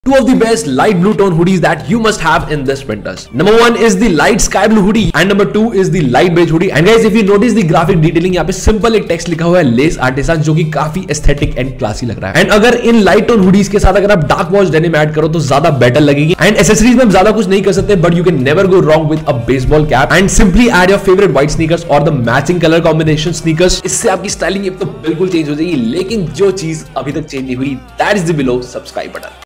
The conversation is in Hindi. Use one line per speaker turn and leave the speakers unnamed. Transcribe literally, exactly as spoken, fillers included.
Two of the best light blue tone hoodies that you must have in this winters. Number one is the light sky blue hoodie and number two is the light beige hoodie. And guys, if you notice the graphic detailing, यहाँ पे सिंपल एक टेक्स्ट लिखा हुआ है लेस आर्टिसान, जो कि काफी एस्थेटिक एंड क्लासी लग रहा है. एंड अगर इन लाइट टोन हुडीज के साथ अगर आप डार्क वॉच डेनिम ऐड करो तो ज्यादा बेटर लगेगी. एंड एसेसरीज में ज्यादा कुछ नहीं कर सकते, but you can never go wrong with a baseball cap and simply add your favourite white sneakers और the matching colour combination sneakers. इससे आपकी स्टाइलिंग तो बिल्कुल चेंज हो जाएगी. लेकिन जो चीज अभी तक चेंज नहीं हुई, that is the below subscribe button.